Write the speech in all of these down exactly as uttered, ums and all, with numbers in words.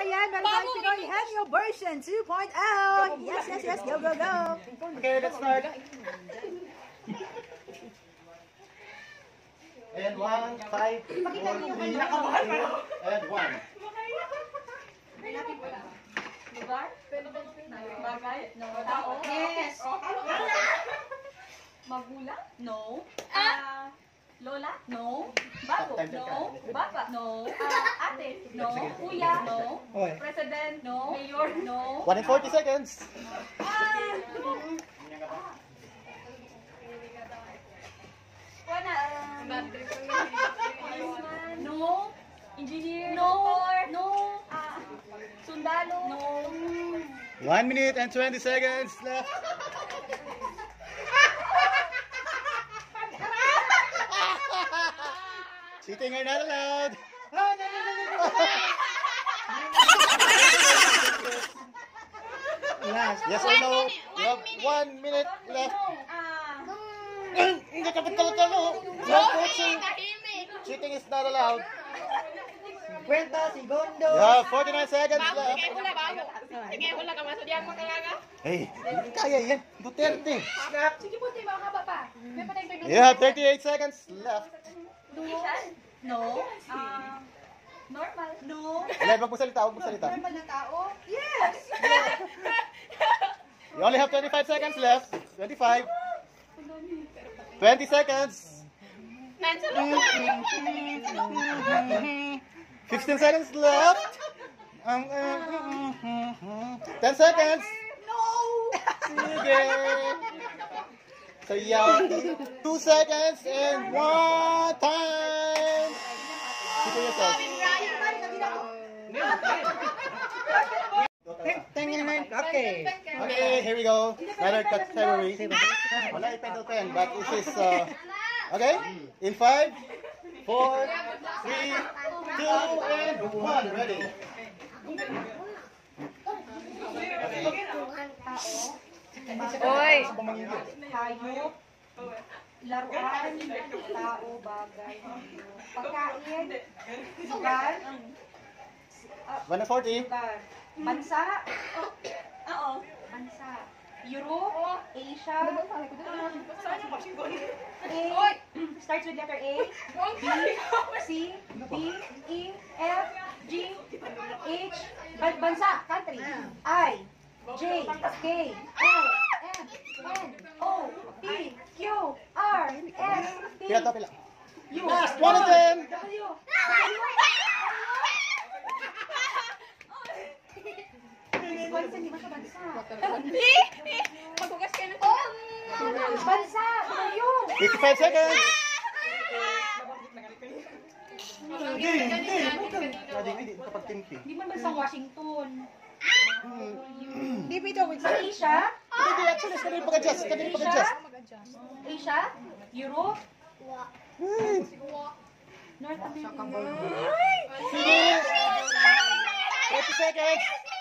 yan. Meron tayong Pinoy Henyo version two point oh. Yes, yes, yes. Go, go, go. Okay, let's start. And one, five, four, three, and one. Lugar? Bagay? No. Tao? Yes. Magulang? No. Ah, lola? No. Bago? No. Baba? No. Ah, ate? No. Kuya? No. President? No. Mayor? No. One and forty seconds. Ah! Wala. Policeman? No. Engineer? No. No. Ah, sundalo? No. One minute and twenty seconds left. Cheating are not allowed. Last. Yes or no? You have one minute left. Hindi ka pagkalo-talo. No coaching. Cheating is not allowed. fifty segundo. You have forty-nine seconds left. Sige, wala ka masudyan mo talaga. Hey, hindi kaya yan. Duterte. Sige po, tayo makakaba pa. May patay tayo. You have thirty-eight seconds left. No. Ah, normal. No. Alay, wag mo salita, wag mo salita. Normal na tao? Yes. You only have twenty-five seconds left. twenty-five. twenty seconds. fifteen seconds left. Um, uh, ten seconds. No. Okay. So yeah, two seconds and one time. Keep yourself. Okay. Okay, here we go. Another category. Wala i-pedal pen, but this is uh, okay. In five, four, three, two, and one. Ready. Oy. Hayop. Laruan. Tao, bagay. Pagkain. Lugar. one and forty. Lugar. Bansa. Oo. Bansa. Europe. Asia. A. Starts with letter A. B. C. D. E. F. G. H. Ban- Bansa. Country. I. J. K. L. M. N. O. P. Q. R. S. T. Pila to, pila. U. Last one of them. W. Bansa, di ba sa bansa? Maghugas ka ng Bansa! W! fifty-five seconds. Hindi, hindi. Pwede, hindi kapag timpi. Hindi man bansang Washington. Hindi ito. Asia? Hindi, actually, kanina pag-adjust. Kanina pag-adjust. Asia? Europe? North America? thirty seconds.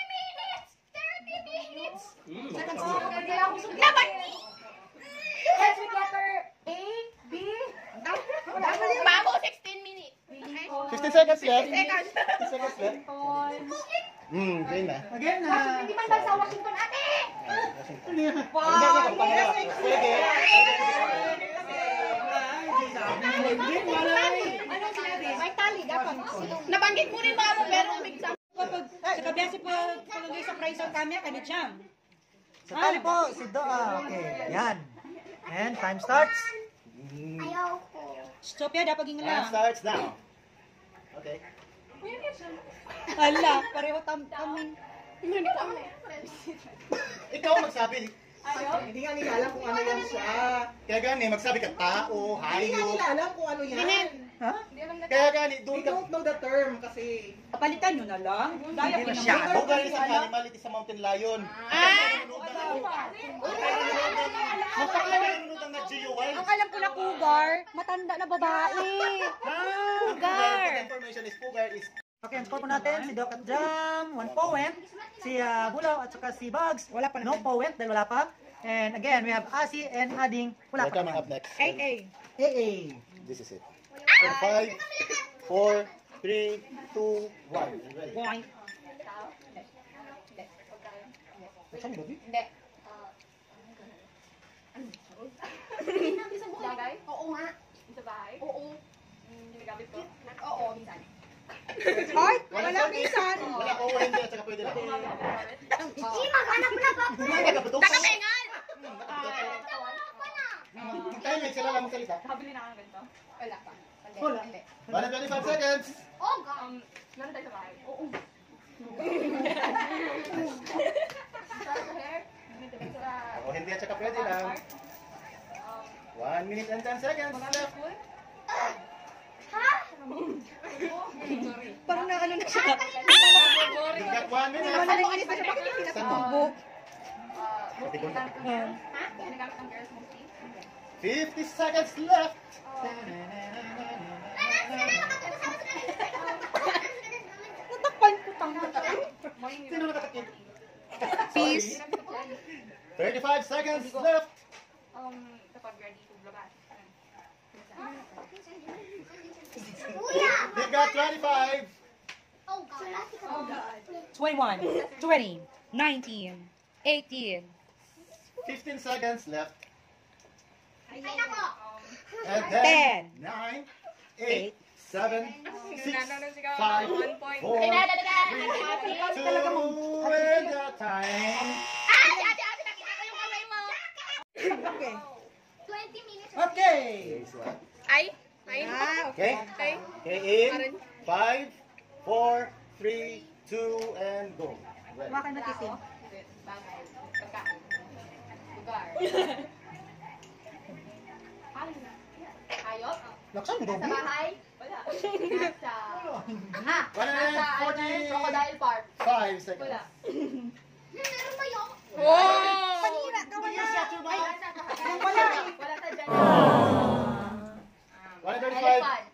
Starts with letter A, B, Bago, sixteen minutes. fifteen seconds left. fifteen seconds left. Washington. Hmm, game na. Again na. Hindi man bansa Washington, ate! Hindi, hindi. Pwede. Ano sinabi? May tali, dapat. Nabanggit mo rin mga mo, pero bigsa. Sa kabiyasi po, palagay sa price ang kanya, kanit siya. Sa tali po, si Doa. Okay, yan. And time starts. Stopya, dapat ging And lang. starts now. Okay. Hala, pareho tam tamin. Ikaw magsabi. Hindi nga nila alam kung ano yan siya. Kaya gani, magsabi ka tao, Hindi nga hayop. nila alam kung ano yan. Ha? Kaya gani, doon They ka. don't know the term kasi. Palitan nyo na lang. Daya Hindi ko masyado. naman. Bugar isang animal, it is a mountain lion. Mapakalan ang nag-G U I. Ang alam ko na cougar, matanda na babae. Cougar. The information is cougar is. Okay, ang score po natin, si Doc at Jam, one point. Si uh, Bulaw at saka si Bugs, wala pa no point dahil wala pa. And again, we have Asi and Ading, wala We're pa. coming up next. A A. A A. This is it. In five, four, three, two, one. Ready? Boy. Ikaw? Hindi. Bagay? Oo nga. Sa bahay? Oo. Ginagamit ko? Oo, minsan. Ay, Wala wala minsan. Wala ko hindi at saka pwede lang. Hindi, maghanap na ba? Nakatengal! Tayo may sila lang magsalita. Nakabili na kang ganito? Wala pa. Hindi. Wala. Hindi. one hundred twenty-five seconds. Oh, God. Um, meron tayo sa bahay? Oo. Sa hair? Sa... O hindi at saka pwede lang. Um, one minute and ten seconds left. school? Parang na ano na siya. You've got one minute. Wala na inis na siya. Bakit hindi natutubo? Uh, Tigunta. ha? Ginagamit ng girls mostly? fifty seconds left. Natakpan ko tanga. Sino nakatakit? Peace. thirty-five seconds left. Um, kapag ready to vlogan. You've got twenty-five. Oh, God. twenty-one, twenty, nineteen, eighteen. fifteen seconds left. Ay, nako. And Ten. ten, nine, eight, seven, six, five, four, three, two, and the time. Okay. twenty minutes. Okay. Ay? Ah, Okay? Ay? Okay, in five, four, three, two, and go. Ready. Hawakan na tisim. Bagay. Pagkain. Lugar. Hayop? Laksan mo, Sa Dobby. bahay? Wala. Nasa... Ha? one Nasa hundred ano, forty-five Crocodile Park. seconds. seconds. Wala. Meron ba yun? Panira, gawa na. Ay, nasa Yung wala eh. Wala sa dyan. one hundred thirty-five. Elephant.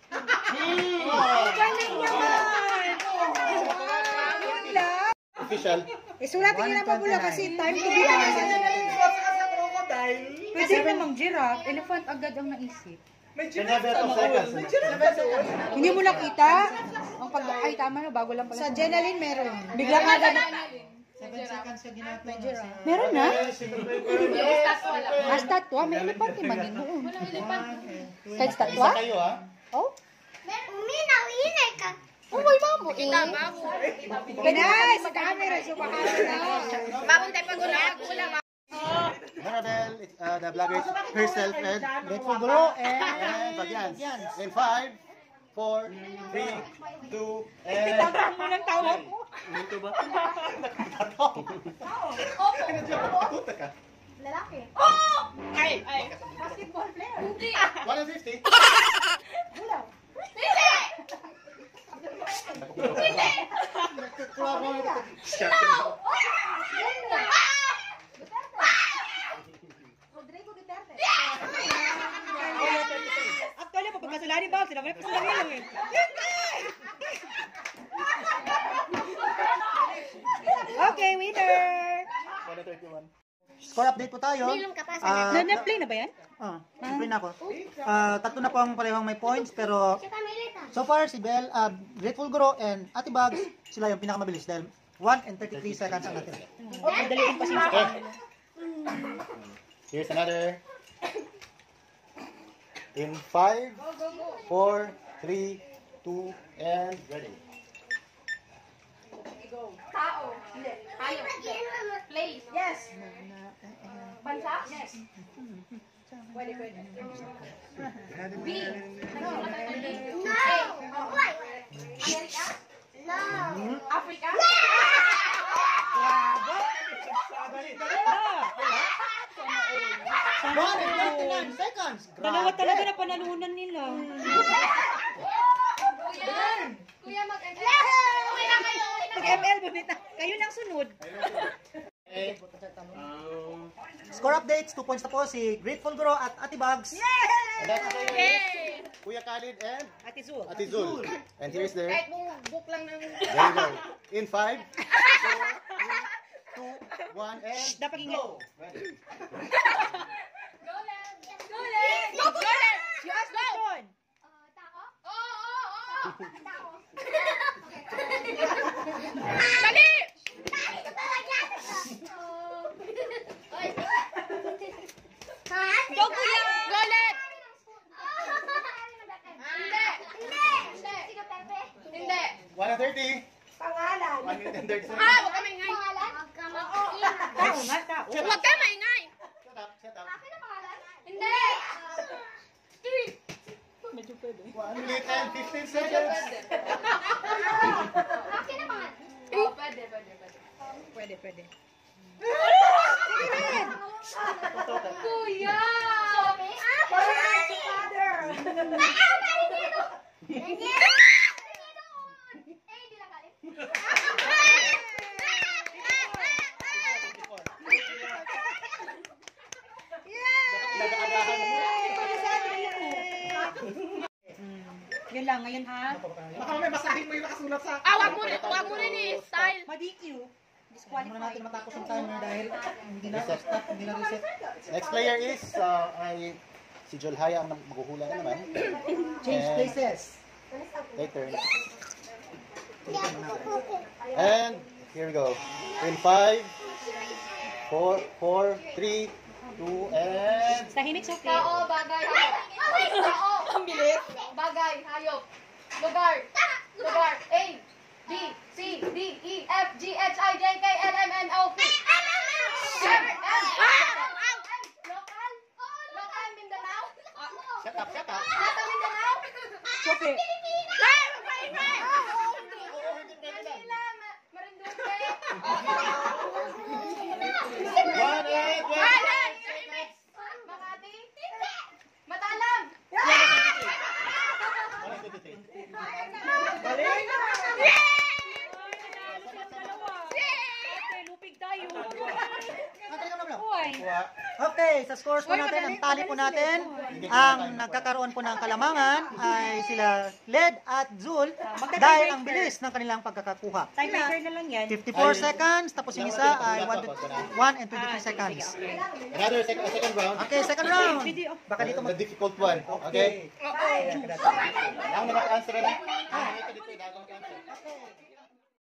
Yun lang. Official. Isulatin niyo na mabula kasi time to be honest. Pwede namang giraffe, elephant agad ang naisip. Never two seconds. Hindi mo nakita? Ang pag ay tama na bago lang pala. Sa Jenaline meron. bigla ka agad. seven seconds ka ginagawa. Meron na? Yung statwa lang. Ah, statwa, may elephant man din noon. Walang elephant. Kahit Isa statwa? kayo ha. Oh, Uminaw, inay ka. oh may mamo eh. Pinay, sa camera. So baka na. Bagong tayo pag-ulang. Marabel, uh, the vlogger herself and Grateful Guru and and Bagyans. In five, four, three, two, and... Ang unang tawa mo. Ito ba? Nakatawa. Pinadya ka, patuta ka. Lalaki. Ay! Ay! Basketball player. Hindi! one hundred fifty. Bulaw. Shut Rodrigo Duterte. Actually, pag pagkasulani ba, sila may pasulani lang eh. Okay, winner! one thirty-one. Score update po tayo. Ah, Na, na-play na ba yan? ah, na-play na ako. Ah, tatlo na po ang parehong may points, pero so far si Bel, ah, Grateful Guru and Ate Bugs, sila yung pinakamabilis dahil one and thirty-three seconds ang natin. Madaliin pa siya. Okay. Here's another. In five, four, three, two, and ready. Tao. Hindi. Hayop. Place. Yes. Bansa? Yes. Pwede, pwede. B. Nagsulat ng B. No. Amerika? No. Africa? one and thirty-nine seconds. Dalawa talaga na panalunan nila. Kuya! Kuya, mag-M L. Kuya, kayo. Pag-M L, bonita. Kayo nang sunod. Okay. Score updates, two points na po si Grateful Guru at Ate Bugs. And that's okay. Kuya Khalid and Ate Zul. Ate Zul. And here's their. Kahit buong book lang ng... There you go. In five, four, three, two, one, and Dapat ingay. go. Ready. Golan! Golan! Golan! You ask question. Tao? Oo, oo, oo! Tao. thirty. Pangalan. one minute and thirty seconds. Ah, wag ka maingay. Tao nga, tao. Wag ka maingay. Shut up, shut up. Hindi. one minute and fifteen seconds. Oh, pwede, pwede, pwede. Pwede, pwede. Kuya! Yan lang, ngayon ha. Baka may basahin mo yung nakasulat sa... Ah, wag mo na, wag mo na ni style. Ma-D Q. Muna Disqualified. natin matapos ang timer dahil hindi na stop, hindi na reset. Next player is uh, ay si Jolhaya ang maghuhula na naman. Change And places. take turn. And here we go. In five, four, four, three, two, and Tahimik, okay. Tao, bagay, hayop. Tao. Ang bilis. Bagay, hayop. Lugar. Lugar. A, B, C, D, E, F, G, H, I, J, K, L, M, N, O, P. M, M, Local. Local, Mindanao. shut up, shut up. Nasa Mindanao. Okay. Ay, magpaingay. Manila, Ma- Marinduque. One and twenty. Makati. Matalam. One and twenty-three. Okay, lupig tayo. Natali ka na ba? Hoy. Kuha. Okay, sa scores po natin, ang tali po natin, ang nagkakaroon po ng kalamangan ay sila Led at Zul dahil ang bilis ng kanilang pagkakakuha. Tiebreaker na lang yan. fifty-four seconds, tapos yung isa ay one and twenty-three seconds. Another second, second round. Okay, second round. Baka dito The mag... difficult one. Okay? Now na naka-answer na. Ah, ito dito, dagong answer.